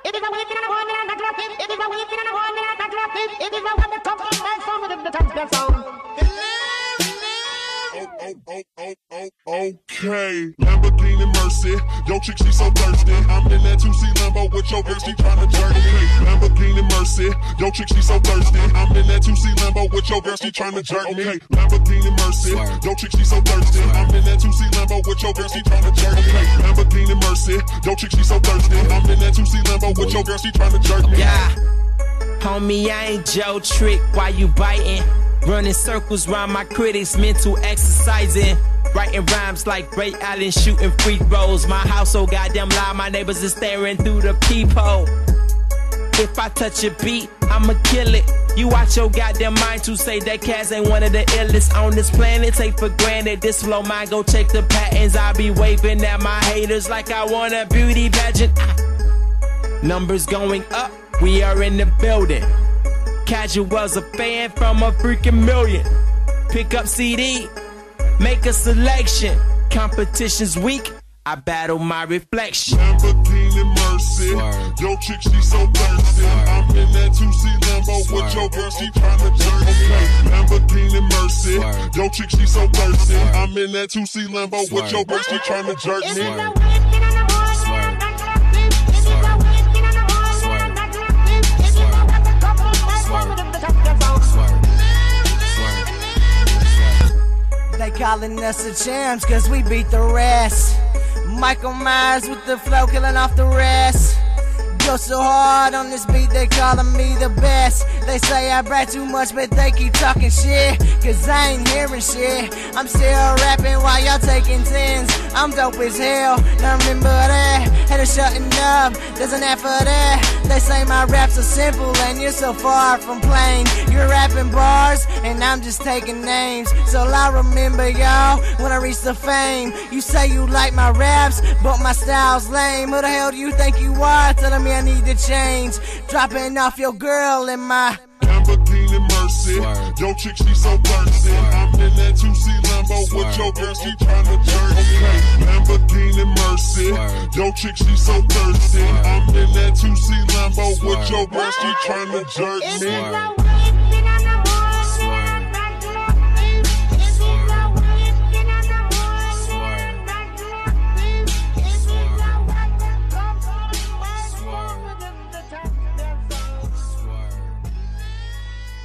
It is a weekend and a one and a clock. It is a weekend and a one and a clock. It is a one that comes from my phone with the champion sound. Okay, Lamborghini Mercy, yo chick she so thirsty. I'm in that 2C Lambo with your bitch, she tryna jerk me. Lamborghini Mercy, yo chick she so thirsty. I'm in that 2C Lambo with your girl, she tryna jerk me. Lamborghini Mercy, yo chick she so thirsty. I'm in that 2C Lambo with your girl, she tryna jerk me. Lamborghini Mercy, yo chick she so thirsty. I'm in that 2C Lambo with your girl, she tryna jerk me. Yeah, homie, I ain't Joe Trick. Why you biting? Running circles round my critics, mental exercising. Writing rhymes like Ray Allen, shooting free throws. My house so goddamn loud, my neighbors are staring through the peephole. If I touch a beat, I'ma kill it. You watch your goddamn mind to say that Cass ain't one of the illest on this planet. Take for granted this flow mine, go check the patterns. I be waving at my haters like I want a beauty pageant. Numbers going up, we are in the building. Casual's a fan from a freaking million. Pick up CD, make a selection. Competition's weak, I battle my reflection. Lamborghini Mercy, yo chick she so thirsty. I'm in that 2C Lambo with your girl, she tryna jerk me. Lamborghini Mercy, yo chick she so thirsty. I'm in that 2C Lambo with your girl, she tryna jerk me. They calling us the champs cause we beat the rest. Michael Myers with the flow killing off the rest. Go so hard on this beat, they calling me the best. They say I brag too much, but they keep talking shit, cause I ain't hearing shit. I'm still rapping while y'all taking tens. I'm dope as hell, now remember that. Headed shutting up, there's an app for that. They say my raps are simple and you're so far from plain. You're rapping bars and I'm just taking names. So I remember y'all when I reach the fame. You say you like my raps, but my style's lame. Who the hell do you think you are telling me I need to change? Dropping off your girl in my Lamborghini Mercy, yo chick she so thirsty. I'm in that 2C Lambo with your girl, she tryna jerk me. Lamborghini Mercy, yo chick she so thirsty. I'm in that 2C Lambo with your girl, she tryna jerk me.